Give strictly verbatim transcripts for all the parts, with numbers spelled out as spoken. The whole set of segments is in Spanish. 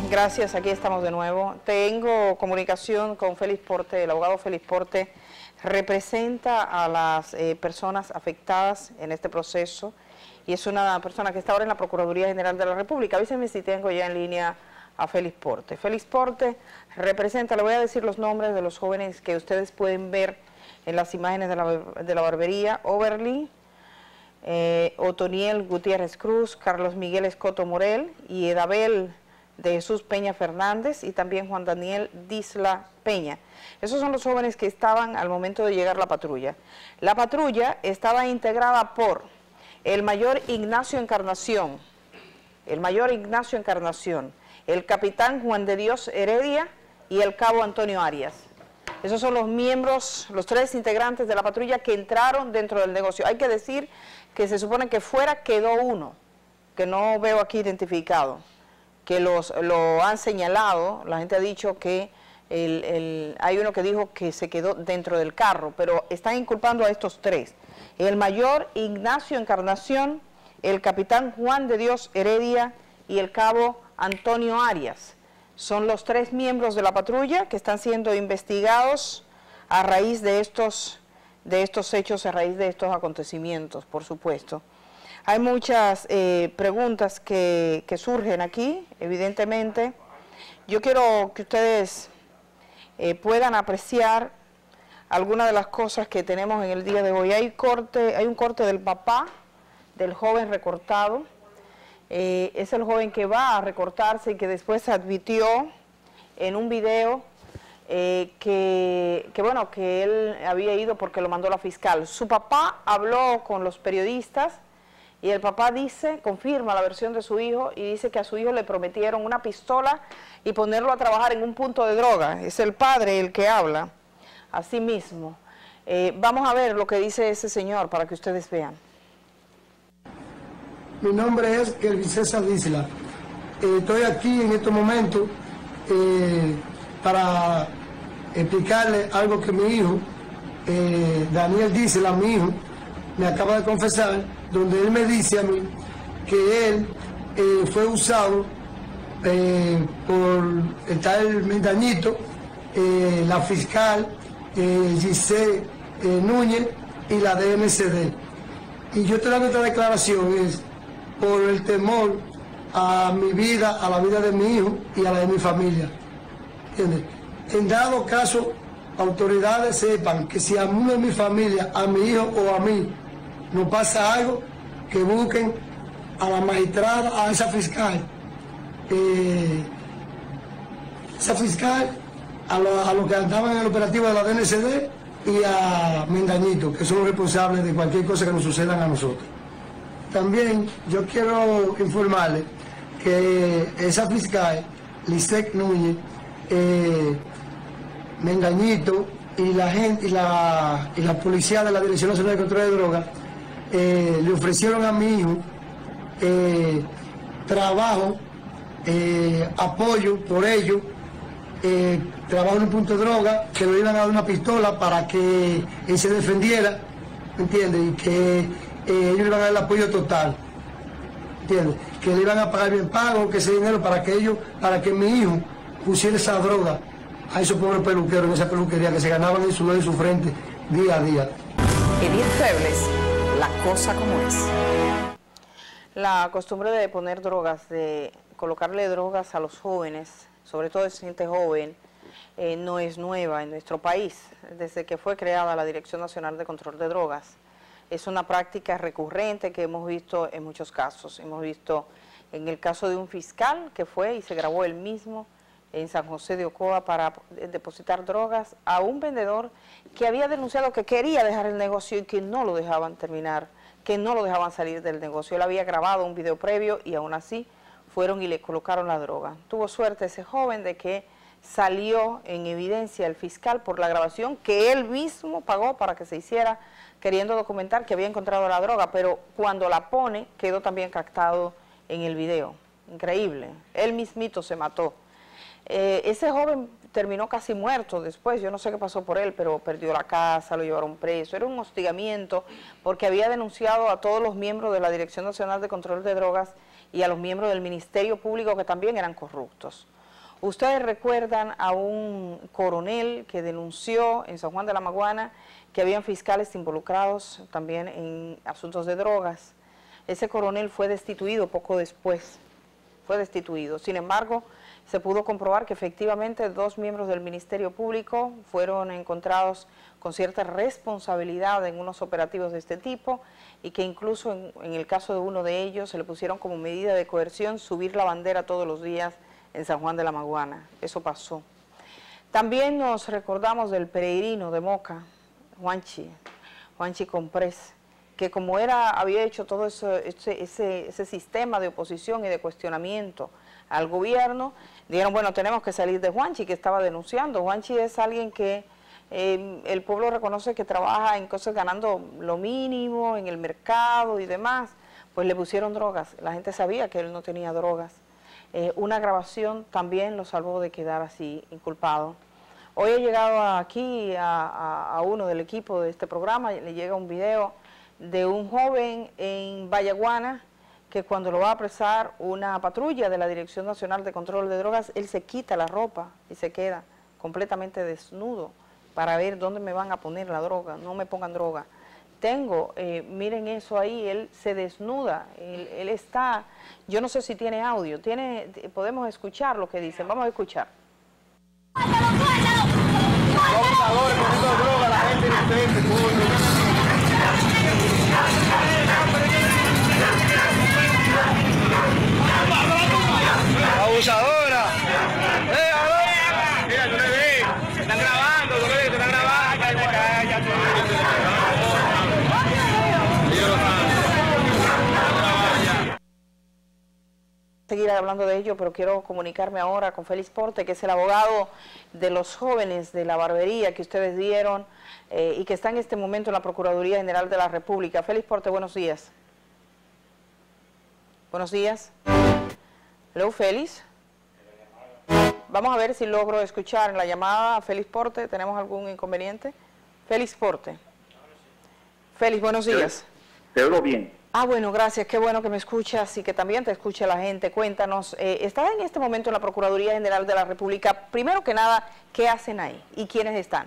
Gracias, aquí estamos de nuevo. Tengo comunicación con Félix Porte. El abogado Félix Porte representa a las eh, personas afectadas en este proceso y es una persona que está ahora en la Procuraduría General de la República. Avísenme si tengo ya en línea a Félix Porte. Félix Porte representa, le voy a decir los nombres de los jóvenes que ustedes pueden ver en las imágenes de la, de la barbería: Overly, eh, Otoniel Gutiérrez Cruz, Carlos Miguel Escoto Morel y Edabel de Jesús Peña Fernández, y también Juan Daniel Disla Peña. Esos son los jóvenes que estaban al momento de llegar la patrulla. La patrulla estaba integrada por el mayor Ignacio Encarnación, el mayor Ignacio Encarnación, el capitán Juan de Dios Heredia y el cabo Antonio Arias. Esos son los miembros, los tres integrantes de la patrulla que entraron dentro del negocio. Hay que decir que se supone que fuera quedó uno, que no veo aquí identificado, que los, lo han señalado. La gente ha dicho que el, el, hay uno que dijo que se quedó dentro del carro, pero están inculpando a estos tres: el mayor Ignacio Encarnación, el capitán Juan de Dios Heredia y el cabo Antonio Arias. Son los tres miembros de la patrulla que están siendo investigados a raíz de estos, de estos hechos, a raíz de estos acontecimientos, por supuesto. Hay muchas eh, preguntas que, que surgen aquí, evidentemente. Yo quiero que ustedes eh, puedan apreciar algunas de las cosas que tenemos en el día de hoy. Hay, corte, hay un corte del papá del joven recortado. Eh, es el joven que va a recortarse y que después admitió en un video eh, que, que, bueno, que él había ido porque lo mandó la fiscal. Su papá habló con los periodistas y el papá dice, confirma la versión de su hijo y dice que a su hijo le prometieron una pistola y ponerlo a trabajar en un punto de droga. Es el padre el que habla, así mismo. Eh, vamos a ver lo que dice ese señor para que ustedes vean. Mi nombre es Kelvin César Disla. Eh, estoy aquí en estos momentos eh, para explicarle algo que mi hijo, eh, Daniel Disla, mi hijo, me acaba de confesar, donde él me dice a mí que él eh, fue usado eh, por el tal Mendañito, eh, la fiscal eh, Giselle eh, Núñez y la D M C D. Y yo te dando esta declaración es por el temor a mi vida, a la vida de mi hijo y a la de mi familia. ¿Entiendes? En dado caso, autoridades sepan que si a uno de mi familia, a mi hijo o a mí, nos pasa algo, que busquen a la magistrada, a esa fiscal, eh, esa fiscal, a los a lo que andaban en el operativo de la D N C D y a Mendañito, que son los responsables de cualquier cosa que nos sucedan a nosotros. También yo quiero informarles que esa fiscal, Lisette Núñez, eh, Mendañito y la gente y la, y la policía de la Dirección Nacional de Control de Drogas eh, le ofrecieron a mi hijo eh, trabajo, eh, apoyo por ello, eh, trabajo en un punto de droga, que le iban a dar una pistola para que él se defendiera, ¿me entiendes? Y que eh, ellos le iban a dar el apoyo total, ¿entiendes? Que le iban a pagar bien pago, que ese dinero para que ellos, para que mi hijo pusiera esa droga a esos pobres peluqueros en esa peluquería que se ganaban el sudor de su frente día a día. Edith Febles, la cosa como es. La costumbre de poner drogas, de colocarle drogas a los jóvenes, sobre todo a gente joven, eh, no es nueva en nuestro país. Desde que fue creada la Dirección Nacional de Control de Drogas, es una práctica recurrente que hemos visto en muchos casos. Hemos visto en el caso de un fiscal que fue y se grabó él mismo en San José de Ocoa para depositar drogas a un vendedor que había denunciado que quería dejar el negocio y que no lo dejaban terminar, que no lo dejaban salir del negocio. Él había grabado un video previo y aún así fueron y le colocaron la droga. Tuvo suerte ese joven de que salió en evidencia el fiscal por la grabación que él mismo pagó para que se hiciera, queriendo documentar que había encontrado la droga, pero cuando la pone quedó también captado en el video. Increíble. Él mismito se mató. Eh, ese joven terminó casi muerto después, yo no sé qué pasó por él, pero perdió la casa, lo llevaron preso. Era un hostigamiento porque había denunciado a todos los miembros de la Dirección Nacional de Control de Drogas y a los miembros del Ministerio Público que también eran corruptos. Ustedes recuerdan a un coronel que denunció en San Juan de la Maguana que habían fiscales involucrados también en asuntos de drogas. Ese coronel fue destituido poco después, fue destituido. Sin embargo, se pudo comprobar que efectivamente dos miembros del Ministerio Público fueron encontrados con cierta responsabilidad en unos operativos de este tipo y que incluso en, en el caso de uno de ellos se le pusieron como medida de coerción subir la bandera todos los días en San Juan de la Maguana. Eso pasó. También nos recordamos del peregrino de Moca, Juanchi, Juanchi Comprés, que como era, había hecho todo eso, ese, ese, ese sistema de oposición y de cuestionamiento al gobierno, dijeron, bueno, tenemos que salir de Juanchi, que estaba denunciando. Juanchi es alguien que eh, el pueblo reconoce que trabaja en cosas ganando lo mínimo, en el mercado y demás. Pues le pusieron drogas, la gente sabía que él no tenía drogas. Eh, una grabación también lo salvó de quedar así inculpado. Hoy he llegado aquí a, a, a uno del equipo de este programa, le llega un video de un joven en Vallaguana que cuando lo va a apresar una patrulla de la Dirección Nacional de Control de Drogas, él se quita la ropa y se queda completamente desnudo para ver dónde me van a poner la droga, no me pongan droga. Tengo, eh, miren eso ahí, él se desnuda, él, él está, yo no sé si tiene audio, tiene, podemos escuchar lo que dicen, vamos a escuchar. Abusadora. Mira, tú le ves. Están grabando, tú le ves, están grabando. Seguir hablando de ello, pero quiero comunicarme ahora con Félix Porte, que es el abogado de los jóvenes de la barbería que ustedes dieron eh, y que está en este momento en la Procuraduría General de la República. Félix Porte, buenos días. Buenos días. Hello, Félix. Vamos a ver si logro escuchar en la llamada a Félix Porte. ¿Tenemos algún inconveniente? Félix Porte. Félix, buenos días. Te oigo bien. Ah, bueno, gracias. Qué bueno que me escuchas y que también te escuche la gente. Cuéntanos, eh, estás en este momento en la Procuraduría General de la República. Primero que nada, ¿qué hacen ahí y quiénes están?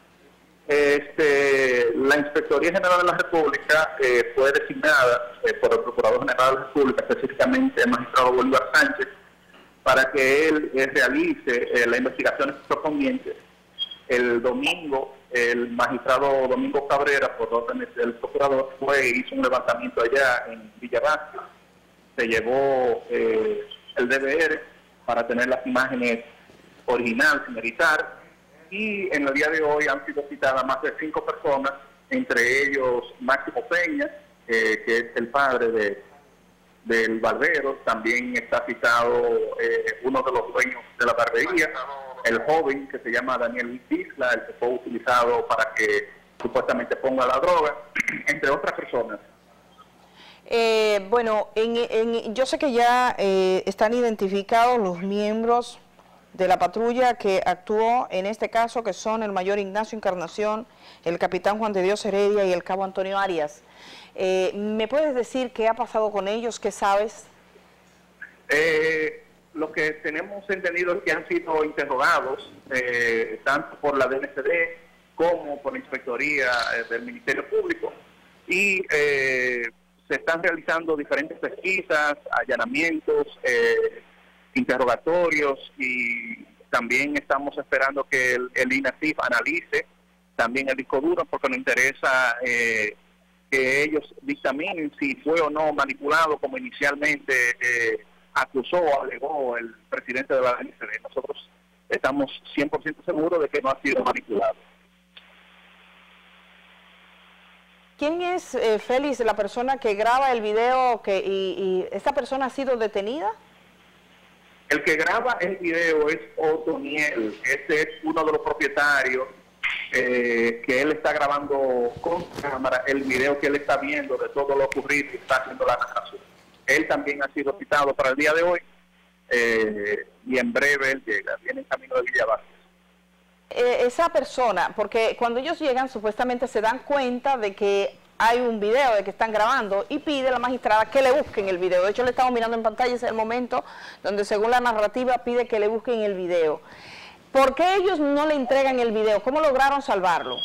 Este, la Inspectoría General de la República eh, fue designada eh, por el Procurador General de la República, específicamente el magistrado Bolívar Sánchez, para que él eh, realice eh, las investigaciones correspondientes. El domingo, el magistrado Domingo Cabrera, por órdenes del procurador, fue hizo un levantamiento allá en Villa Vázquez, se llevó eh, el D V R para tener las imágenes originales sin editar, y en el día de hoy han sido citadas más de cinco personas, entre ellos Máximo Peña, eh, que es el padre de, del barbero. También está citado eh, uno de los dueños de la barbería, el joven que se llama Daniel Isla, el que fue utilizado para que supuestamente ponga la droga, entre otras personas. Eh, bueno, en, en, yo sé que ya eh, están identificados los miembros de la patrulla que actuó en este caso, que son el mayor Ignacio Encarnación, el capitán Juan de Dios Heredia y el cabo Antonio Arias. Eh, ¿Me puedes decir qué ha pasado con ellos? ¿Qué sabes? Eh, lo que tenemos entendido es que han sido interrogados, eh, tanto por la D N C D como por la Inspectoría eh, del Ministerio Público, y eh, se están realizando diferentes pesquisas, allanamientos, eh, interrogatorios, y también estamos esperando que el, el I N A S I F analice también el disco duro, porque nos interesa eh, que ellos dictaminen si fue o no manipulado como inicialmente eh, acusó o alegó el presidente de la D N C D. Nosotros estamos cien por ciento seguros de que no ha sido manipulado. ¿Quién es, eh, Félix, la persona que graba el video que, y, y esta persona ha sido detenida? El que graba el video es Otoniel. Este es uno de los propietarios eh, que él está grabando con cámara el video que él está viendo de todo lo ocurrido y está haciendo la narración. Él también ha sido citado para el día de hoy eh, y en breve él llega, viene en camino de Villa Vázquez. Eh, esa persona, porque cuando ellos llegan supuestamente se dan cuenta de que hay un video de que están grabando y pide a la magistrada que le busquen el video. De hecho, le estamos mirando en pantalla, ese es el momento donde según la narrativa pide que le busquen el video. ¿Por qué ellos no le entregan el video? ¿Cómo lograron salvarlo?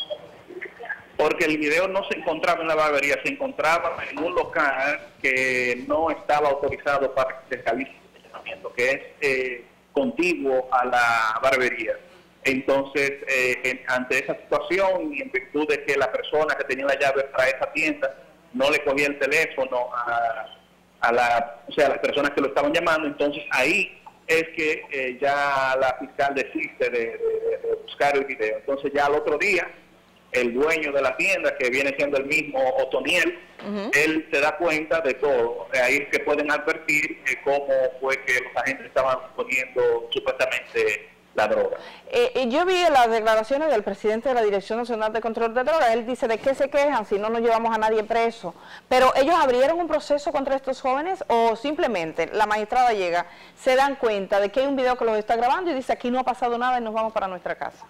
Porque el video no se encontraba en la barbería, se encontraba en un local que no estaba autorizado para que se realice el allanamiento, que es eh, contiguo a la barbería. Entonces, eh, en, ante esa situación y en virtud de que la persona que tenía la llave para esa tienda no le cogía el teléfono a, a, la, o sea, a las personas que lo estaban llamando, entonces ahí es que eh, ya la fiscal desiste de, de, de buscar el video. Entonces ya al otro día, el dueño de la tienda, que viene siendo el mismo Otoniel, uh-huh. él se da cuenta de todo. Ahí es que pueden advertir eh, cómo fue que los agentes estaban poniendo supuestamente la droga. Eh, yo vi las declaraciones del presidente de la Dirección Nacional de Control de Drogas. Él dice, ¿de qué se quejan si no nos llevamos a nadie preso? Pero ¿ellos abrieron un proceso contra estos jóvenes o simplemente la magistrada llega, se dan cuenta de que hay un video que los está grabando y dice, aquí no ha pasado nada y nos vamos para nuestra casa?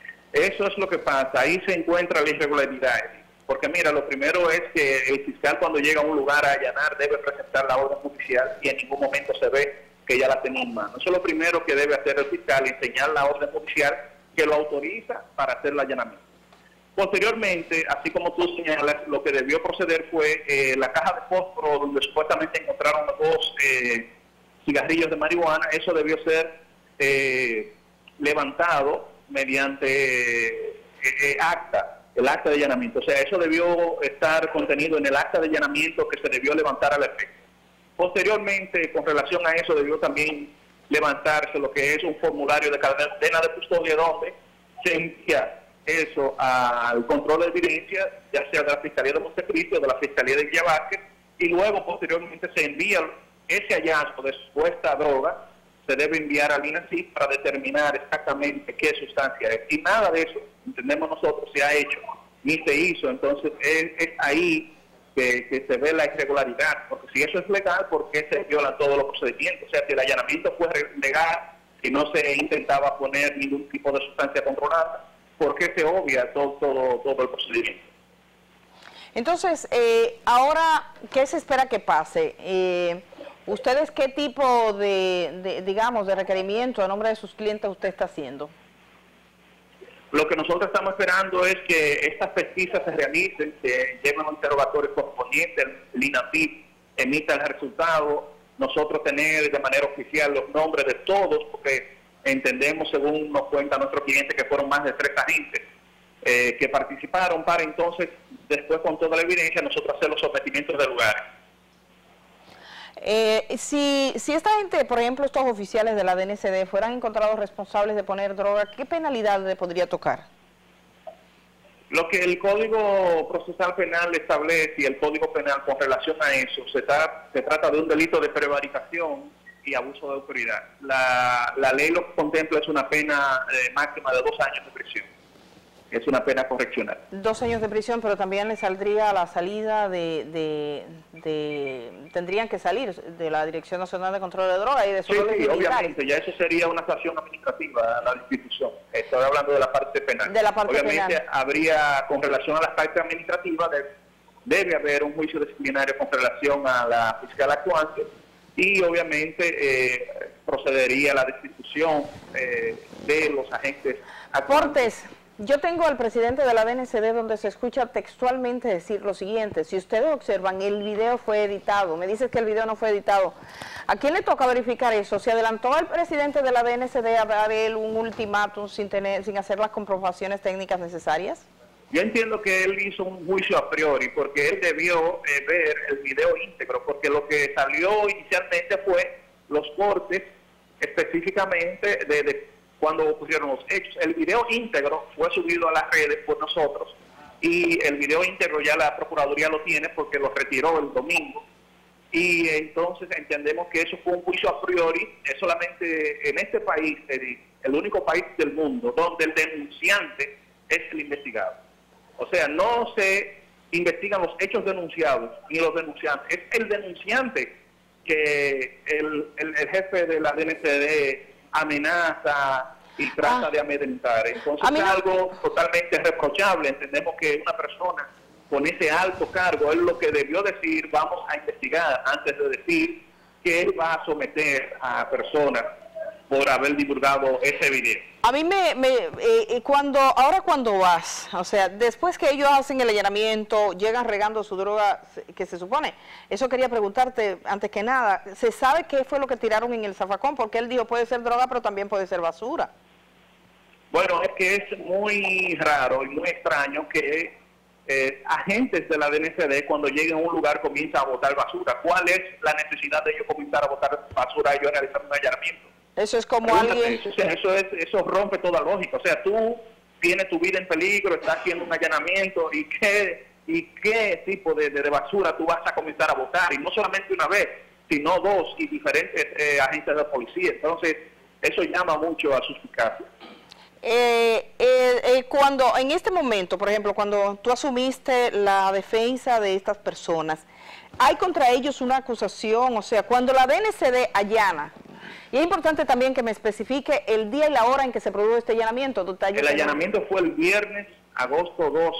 Eso es lo que pasa, ahí se encuentra la irregularidad. Porque mira, lo primero es que el fiscal cuando llega a un lugar a allanar debe presentar la orden judicial y en ningún momento se ve que ya la tenía en mano. Eso es lo primero que debe hacer el fiscal, enseñar la orden judicial que lo autoriza para hacer el allanamiento. Posteriormente, así como tú señalas, lo que debió proceder fue eh, la caja de fósforo donde supuestamente encontraron dos eh, cigarrillos de marihuana. Eso debió ser eh, levantado mediante eh, eh, acta, el acta de allanamiento. O sea, eso debió estar contenido en el acta de allanamiento que se debió levantar al efecto. Posteriormente, con relación a eso, debió también levantarse lo que es un formulario de cadena de custodia donde se envía eso al control de evidencia, ya sea de la Fiscalía de Montecristi o de la Fiscalía de Villa Vázquez, y luego posteriormente se envía ese hallazgo de supuesta droga, se debe enviar al INACIF para determinar exactamente qué sustancia es. Y nada de eso, entendemos nosotros, se ha hecho, ni se hizo. Entonces es, es ahí que, que se ve la irregularidad, porque si eso es legal, ¿por qué se violan todos los procedimientos? O sea, si el allanamiento fue legal, si no se intentaba poner ningún tipo de sustancia controlada, ¿por qué se obvia todo, todo, todo el procedimiento? Entonces, eh, ahora, ¿qué se espera que pase? Eh, ¿Ustedes qué tipo de, de, digamos, de requerimiento a nombre de sus clientes usted está haciendo? Lo que nosotros estamos esperando es que estas pesquisas se realicen, que lleven los interrogatorios correspondientes, el INACIF emita el resultado, nosotros tener de manera oficial los nombres de todos, porque entendemos, según nos cuenta nuestro cliente, que fueron más de tres agentes eh, que participaron para entonces, después con toda la evidencia, nosotros hacer los sometimientos de lugares. Eh, si, si esta gente, por ejemplo, estos oficiales de la D N C D fueran encontrados responsables de poner droga, ¿qué penalidad le podría tocar? Lo que el Código Procesal Penal establece y el Código Penal con relación a eso, se, tra se trata de un delito de prevaricación y abuso de autoridad. La, la ley lo que contempla es una pena eh, máxima de dos años de prisión. Es una pena correccional. Dos años de prisión, pero también le saldría a la salida de, de, de... Tendrían que salir de la Dirección Nacional de Control de Drogas y de Sí, sí, obviamente, ya eso sería una sanción administrativa a la institución. Estoy hablando de la parte penal. De la parte obviamente penal. Habría, con relación a la parte administrativa, de, debe haber un juicio disciplinario con relación a la fiscal actuante y obviamente eh, procedería a la destitución eh, de los agentes actuantes. Portes. Yo tengo al presidente de la D N C D donde se escucha textualmente decir lo siguiente: si ustedes observan, el video fue editado. Me dices que el video no fue editado. ¿A quién le toca verificar eso? ¿Se adelantó el presidente de la D N C D a dar él un ultimátum sin tener, sin hacer las comprobaciones técnicas necesarias? Yo entiendo que él hizo un juicio a priori, porque él debió eh, ver el video íntegro, porque lo que salió inicialmente fue los cortes específicamente de... de cuando ocurrieron los hechos. El video íntegro fue subido a las redes por nosotros y el video íntegro ya la Procuraduría lo tiene porque lo retiró el domingo y entonces entendemos que eso fue un juicio a priori. Es solamente en este país, el único país del mundo donde el denunciante es el investigado. O sea, no se investigan los hechos denunciados ni los denunciantes, es el denunciante que el, el, el jefe de la D N C D amenaza y trata ah. de amedrentar. Entonces es no... algo totalmente reprochable. Entendemos que una persona con ese alto cargo, él lo que debió decir, vamos a investigar antes de decir que él va a someter a personas por haber divulgado ese video. A mí me, me eh, cuando, ahora cuando vas, o sea, después que ellos hacen el allanamiento, llegan regando su droga, que se supone, eso quería preguntarte antes que nada, ¿se sabe qué fue lo que tiraron en el zafacón? Porque él dijo, puede ser droga, pero también puede ser basura. Bueno, es que es muy raro y muy extraño que eh, agentes de la D N C D cuando lleguen a un lugar comienzan a botar basura. ¿Cuál es la necesidad de ellos comenzar a botar basura y ellos realizar un allanamiento? Eso es como Pregúntate, alguien... Eso, eso, es, eso rompe toda lógica. O sea, tú tienes tu vida en peligro, estás haciendo un allanamiento y qué, y qué tipo de, de, de basura tú vas a comenzar a botar. Y no solamente una vez, sino dos y diferentes eh, agentes de policía. Entonces, eso llama mucho a suspicacia. Eh, eh, eh, cuando en este momento, por ejemplo, cuando tú asumiste la defensa de estas personas, ¿hay contra ellos una acusación? O sea, cuando la D N C D allana, y es importante también que me especifique el día y la hora en que se produjo este allanamiento. El allanamiento fue el viernes, agosto dos,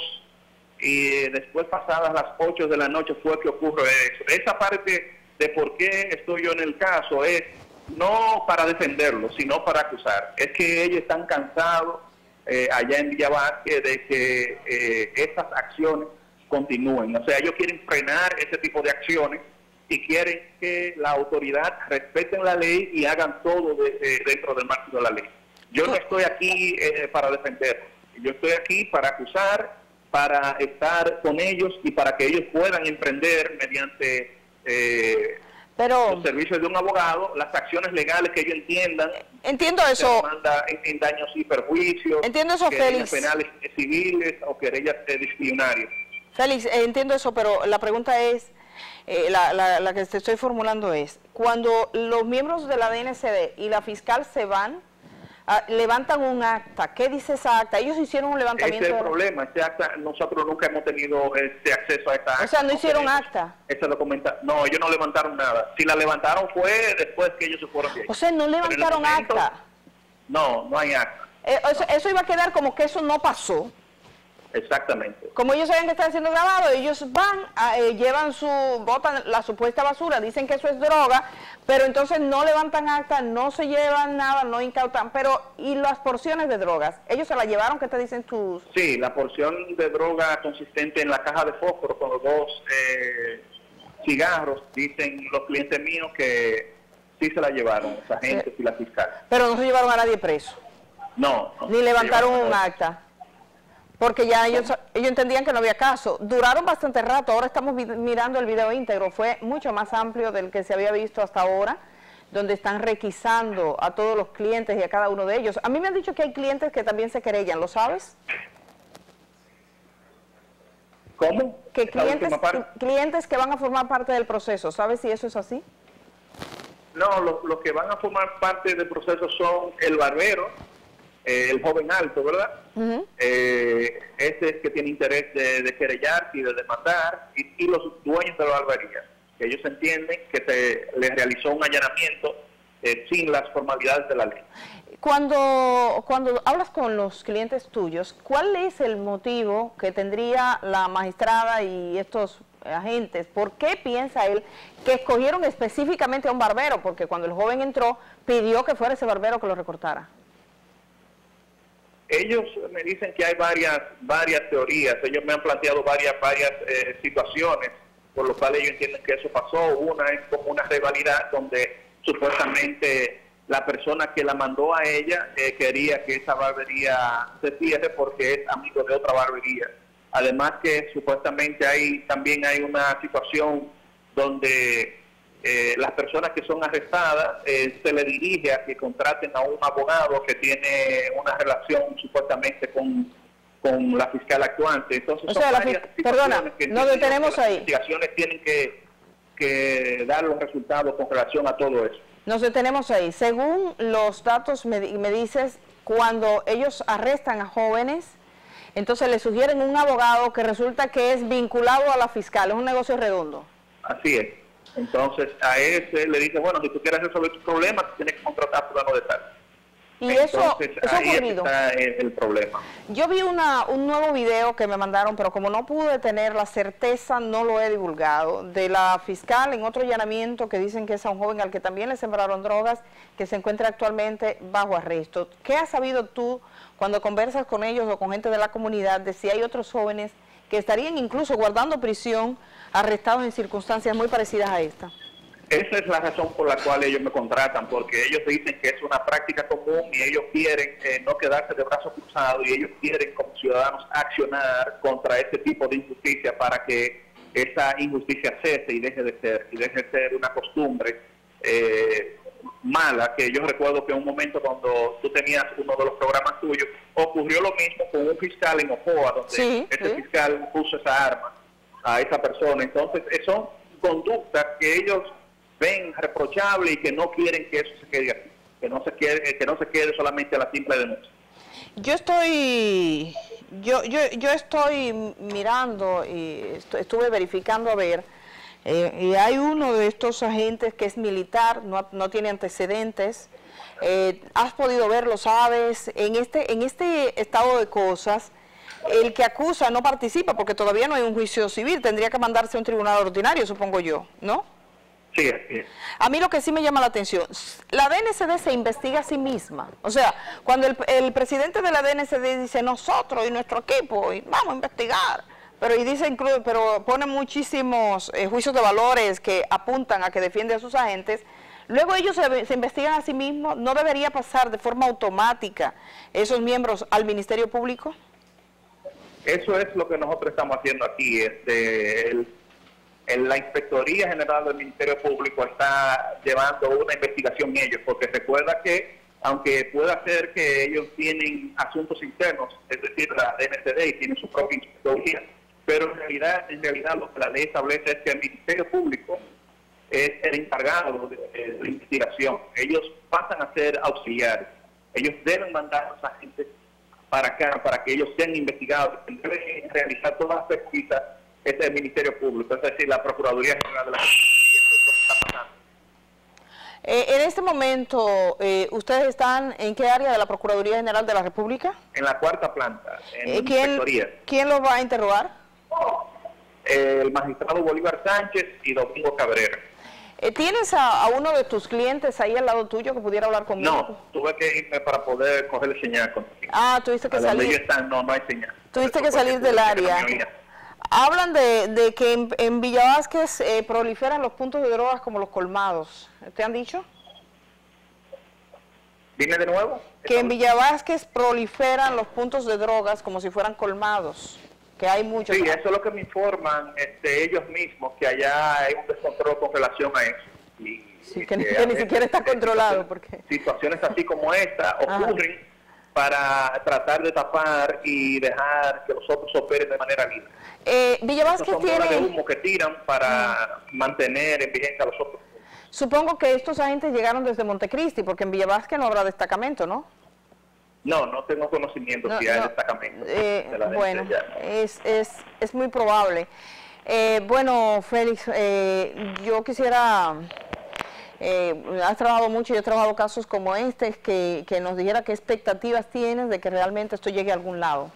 y después pasadas las ocho de la noche fue que ocurre eso. Esa parte de por qué estoy yo en el caso es no para defenderlo, sino para acusar. Es que ellos están cansados eh, allá en Villa Vázquez de que eh, estas acciones continúen. O sea, ellos quieren frenar ese tipo de acciones y quieren que la autoridad respeten la ley y hagan todo de, de, dentro del marco de la ley. Yo no estoy aquí eh, para defenderlos. Yo estoy aquí para acusar, para estar con ellos y para que ellos puedan emprender mediante... Eh, Pero, los servicios de un abogado, las acciones legales que ellos entiendan. Entiendo eso. Demanda en, en daños y perjuicios. Entiendo eso, querellas Félix. penales civiles o querellas eh, disciplinarias. Félix, eh, entiendo eso, pero la pregunta es, eh, la, la, la que te estoy formulando es, cuando los miembros de la D N C D y la fiscal se van, ah, levantan un acta, ¿qué dice esa acta? Ellos hicieron un levantamiento. Ese es el de... problema, este acta, nosotros nunca hemos tenido este acceso a esta acta. O sea, no, no hicieron tenemos acta. Ese documenta... No, ellos no levantaron nada. Si la levantaron fue después que ellos se fueron de ahí. O sea, no levantaron momento, acta. No, no hay acta. Eh, eso, eso iba a quedar como que eso no pasó. Exactamente. Como ellos saben que está siendo grabado, ellos van, a, eh, llevan su, botan la supuesta basura, dicen que eso es droga, pero entonces no levantan acta, no se llevan nada, no incautan. Pero, ¿y las porciones de drogas? ¿Ellos se las llevaron? ¿Qué te dicen tus...? Sí, la porción de droga consistente en la caja de fósforo con los dos eh, cigarros, dicen los clientes míos que sí se la llevaron, los agentes sí. Y la fiscal. Pero no se llevaron a nadie preso. No. no Ni levantaron un acta. Porque ya ellos, ellos entendían que no había caso. Duraron bastante rato, ahora estamos mirando el video íntegro, fue mucho más amplio del que se había visto hasta ahora, donde están requisando a todos los clientes y a cada uno de ellos. A mí me han dicho que hay clientes que también se querellan, ¿lo sabes? ¿Cómo? Que clientes, clientes que van a formar parte del proceso, ¿sabes si eso es así? No, los lo que van a formar parte del proceso son el barbero, Eh, el joven alto, ¿verdad? Uh-huh. eh, ese es que tiene interés de, de querellar y de demandar, y, y los dueños de la barbería, que ellos entienden que se les realizó un allanamiento eh, sin las formalidades de la ley. Cuando, cuando hablas con los clientes tuyos, ¿cuál es el motivo que tendría la magistrada y estos agentes? ¿Por qué piensa él que escogieron específicamente a un barbero? Porque cuando el joven entró, pidió que fuera ese barbero que lo recortara. Ellos me dicen que hay varias varias teorías, ellos me han planteado varias varias eh, situaciones, por lo cual ellos entienden que eso pasó. Una es como una rivalidad donde supuestamente la persona que la mandó a ella eh, quería que esa barbería se cierre porque es amigo de otra barbería. Además que supuestamente hay también hay una situación donde Eh, las personas que son arrestadas eh, se le dirige a que contraten a un abogado que tiene una relación supuestamente con, con la fiscal actuante. Entonces, o son sea, varias la perdona, que nos detenemos que las ahí. Las investigaciones tienen que, que dar los resultados con relación a todo eso. Nos detenemos ahí. Según los datos, me, me dices, cuando ellos arrestan a jóvenes, entonces le sugieren un abogado que resulta que es vinculado a la fiscal. Es un negocio redondo. Así es. Entonces a ese le dice, bueno, si tú quieres resolver tu problema, tú tienes que contratar a fulano de tal. Y eso, Entonces, eso ha ahí ocurrido. está el, el problema. Yo vi una, un nuevo video que me mandaron, pero como no pude tener la certeza, no lo he divulgado, de la fiscal en otro allanamiento que dicen que es a un joven al que también le sembraron drogas, que se encuentra actualmente bajo arresto. ¿Qué has sabido tú cuando conversas con ellos o con gente de la comunidad de si hay otros jóvenes que estarían incluso guardando prisión, arrestados en circunstancias muy parecidas a esta? Esa es la razón por la cual ellos me contratan, porque ellos dicen que es una práctica común y ellos quieren eh, no quedarse de brazos cruzados y ellos quieren como ciudadanos accionar contra este tipo de injusticia para que esa injusticia cese y deje de ser, y deje de ser una costumbre eh, mala, que yo recuerdo que en un momento cuando tú tenías uno de los programas tuyos, ocurrió lo mismo con un fiscal en Ocoa, donde sí, ese sí. fiscal puso esa arma a esa persona. Entonces, son conductas que ellos ven reprochable y que no quieren que eso se quede así, que no se quede, que no se quede solamente a la simple denuncia. Yo estoy, yo, yo, yo estoy mirando y estuve verificando a ver, eh, y hay uno de estos agentes que es militar, no, no tiene antecedentes. Eh, has podido verlo, sabes, en este, en este estado de cosas, el que acusa no participa porque todavía no hay un juicio civil, tendría que mandarse a un tribunal ordinario, supongo yo, ¿no? Sí, así es. A mí lo que sí me llama la atención, la D N C D se investiga a sí misma. O sea, cuando el, el presidente de la D N C D dice nosotros y nuestro equipo, y vamos a investigar, pero y dice incluso, pero pone muchísimos eh, juicios de valores que apuntan a que defiende a sus agentes, luego ellos se, se investigan a sí mismos. ¿No debería pasar de forma automática esos miembros al Ministerio Público? Eso es lo que nosotros estamos haciendo aquí. Este, el, en la Inspectoría General del Ministerio Público está llevando una investigación ellos, porque recuerda que, aunque pueda ser que ellos tienen asuntos internos, es decir, la D N C D y tienen su propia inspectoría, pero en realidad, en realidad lo que la ley establece es que el Ministerio Público es el encargado de, de la investigación. Ellos pasan a ser auxiliares. Ellos deben mandar a los agentes para acá, para que ellos sean investigados, deben realizar todas las pesquisas. Este es el Ministerio Público, es decir, la Procuraduría General de la República. Y eso es lo que está pasando. Eh, en este momento, eh, ¿ustedes están en qué área de la Procuraduría General de la República? En la cuarta planta, en Eh, la ¿quién, inspectoría. ¿Quién los va a interrogar? El magistrado Bolívar Sánchez y Domingo Cabrera. Eh, ¿Tienes a, a uno de tus clientes ahí al lado tuyo que pudiera hablar conmigo? No, tuve que irme para poder coger señal contigo. Ah, tuviste que A donde salir. ellos están, no, no hay señal. Tuviste Eso que fue salir tuve del que área. camionear. Hablan de, de que en, en Villa Vázquez eh, proliferan los puntos de drogas como los colmados. ¿Te han dicho? Dime de nuevo. Que en Villa Vázquez proliferan los puntos de drogas como si fueran colmados. Que hay muchos. Sí, eso es lo que me informan este, ellos mismos, que allá hay un descontrol con relación a eso. Y, Sí, y que, que que a ni veces, siquiera está eh, controlado. situaciones- porque Situaciones así como esta ocurren Ajá. para tratar de tapar y dejar que los otros operen de manera libre. eh, Villa Estos Vázquez son bolas de tiene... humo que tiran para mantener en vigencia a los otros. Supongo que estos agentes llegaron desde Montecristi, porque en Villa Vázquez no habrá destacamento, ¿no? No, no tengo conocimiento No, si hay no, destacamento. eh, de la bueno, D N C ya. es, es, es muy probable. Eh, bueno, Félix, eh, yo quisiera, eh, has trabajado mucho, yo he trabajado casos como este, que, que nos dijera qué expectativas tienes de que realmente esto llegue a algún lado.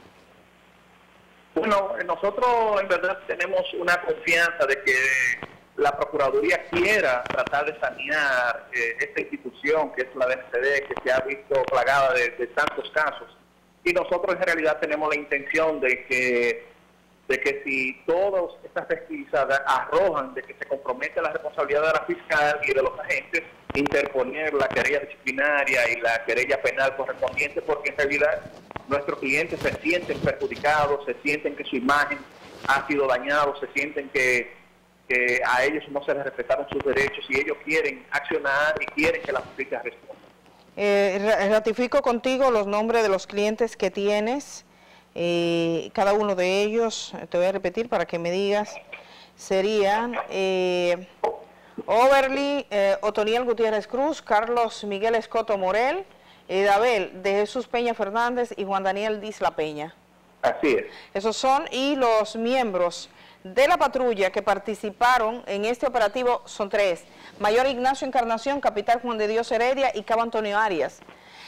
Bueno, nosotros en verdad tenemos una confianza de que la Procuraduría quiera tratar de sanear eh, esta institución que es la D N C D, que se ha visto plagada de, de tantos casos. Y nosotros en realidad tenemos la intención de que, de que si todas estas pesquisas arrojan de que se compromete la responsabilidad de la fiscal y de los agentes, interponer la querella disciplinaria y la querella penal correspondiente, porque en realidad nuestros clientes se sienten perjudicados, se sienten que su imagen ha sido dañada, se sienten que que a ellos no se les respetaron sus derechos y ellos quieren accionar y quieren que la justicia responda. Eh, ra- ratifico contigo los nombres de los clientes que tienes, eh, cada uno de ellos, eh, te voy a repetir para que me digas, serían eh, Overly, eh, Otoniel Gutiérrez Cruz, Carlos Miguel Escoto Morel, eh, Dabel de Jesús Peña Fernández y Juan Daniel Diz La Peña. Así es. Esos son, y los miembros de la patrulla que participaron en este operativo son tres: Mayor Ignacio Encarnación, Capitán Juan de Dios Heredia y Cabo Antonio Arias.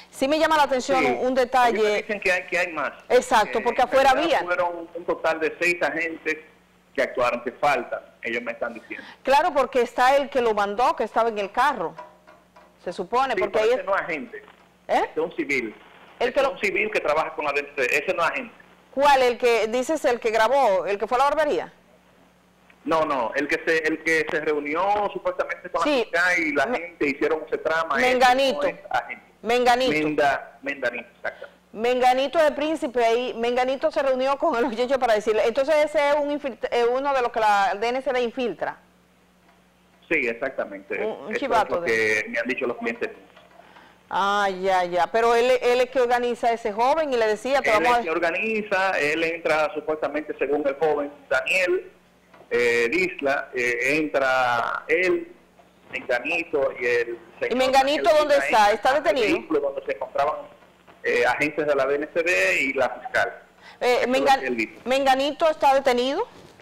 Sí me llama la atención Sí, un detalle. ellos me dicen que hay, que hay más. Exacto, Que porque en afuera realidad había. Fueron un total de seis agentes que actuaron, que faltan, ellos me están diciendo. Claro, porque está el que lo mandó, que estaba en el carro. Se supone, Sí, porque pero ahí ese es... no es agente, ¿Eh? ese es un civil. El Ese que es lo- un civil que trabaja con la D N C, ese no es agente. ¿Cuál? El que dices, el que grabó, el que fue a la barbería. No, no, el que se el que se reunió supuestamente con Sí. la fiscal y la Me- gente hicieron ese trama. Menganito. ese no es agente. Menganito. Menda, Mendanito, exacto. Menganito de Príncipe ahí, Menganito se reunió con el muchacho para decirle, entonces ese es un infiltra- eh, uno de los que la D N C le infiltra. Sí, exactamente. Un- un Eso chivato es lo de- que me han dicho los clientes. Ah, ya, ya, pero él, él es que organiza a ese joven y le decía, te Él vamos es a... que organiza, él entra supuestamente según el joven Daniel eh, Disla, eh, entra él, Menganito y el señor ¿Y Menganito Daniel dónde Disla está? entra ¿Está al detenido? vehículo donde se encontraban eh, agentes de la D N C D y la fiscal. Eh, Eso es Mengan- lo que él dice. Menganito está detenido.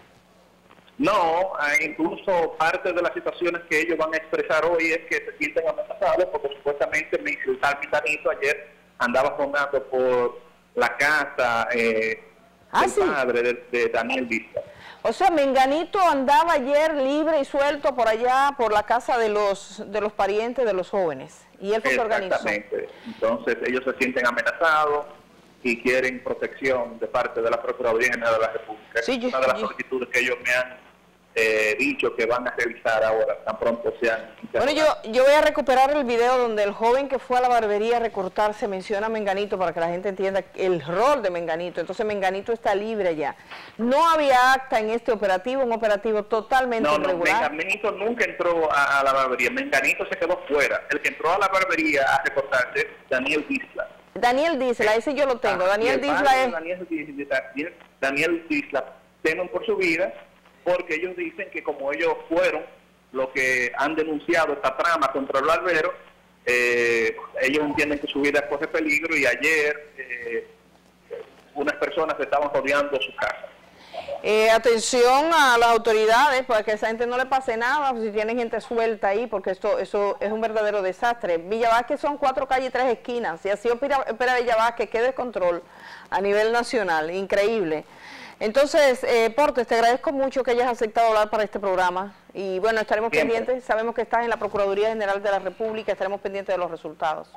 No, eh, incluso parte de las situaciones que ellos van a expresar hoy es que se sienten amenazados porque supuestamente el tal Menganito ayer andaba rondando por la casa eh, Ah, del sí. padre de, de Daniel Disla. O sea, Menganito andaba ayer libre y suelto por allá, por la casa de los de los parientes de los jóvenes. Y él fue que organizó. Exactamente. Entonces ellos se sienten amenazados y quieren protección de parte de la Procuraduría General de la República. Sí, es yo- una de las yo- solicitudes que ellos me han eh, dicho que van a realizar ahora, tan pronto sean Bueno, yo, yo voy a recuperar el video donde el joven que fue a la barbería a recortarse menciona a Menganito para que la gente entienda el rol de Menganito. Entonces Menganito está libre ya. No había acta en este operativo, un operativo totalmente No, no, irregular. Menganito nunca entró a, a la barbería, Menganito se quedó fuera. El que entró a la barbería a recortarse es Daniel Disla. Daniel Disla, ese yo lo tengo. Ah, Daniel y el padre Disla de es... Daniel, Dis- Daniel, Daniel Disla temen por su vida porque ellos dicen que como ellos fueron los que han denunciado esta trama contra el barbero, eh, ellos entienden que su vida corre peligro y ayer eh, unas personas estaban rodeando su casa. Eh, atención a las autoridades para que a esa gente no le pase nada si tienen gente suelta ahí, porque esto eso es un verdadero desastre. Villa Vázquez son cuatro calles y tres esquinas, y así opera, opera Villa Vázquez, que descontrol a nivel nacional, increíble. Entonces, eh, Portes, te agradezco mucho que hayas aceptado hablar para este programa, y bueno, estaremos Siempre. pendientes, sabemos que estás en la Procuraduría General de la República, estaremos pendientes de los resultados.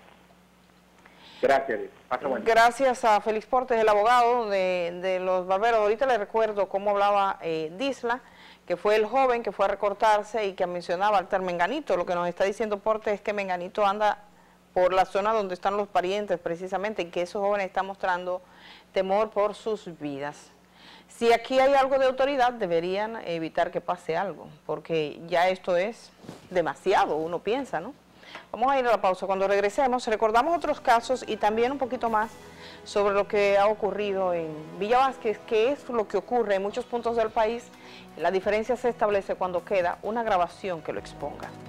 Gracias, pasa buen día. Gracias a Félix Portes, el abogado de, de los barberos. Ahorita le recuerdo cómo hablaba eh, Disla, que fue el joven que fue a recortarse y que mencionaba al tal Menganito. Lo que nos está diciendo Portes es que Menganito anda por la zona donde están los parientes precisamente, y que esos jóvenes están mostrando temor por sus vidas. Si aquí hay algo de autoridad, deberían evitar que pase algo, porque ya esto es demasiado, uno piensa, ¿no? Vamos a ir a la pausa. Cuando regresemos, recordamos otros casos y también un poquito más sobre lo que ha ocurrido en Villa Vázquez, que es lo que ocurre en muchos puntos del país. La diferencia se establece cuando queda una grabación que lo exponga.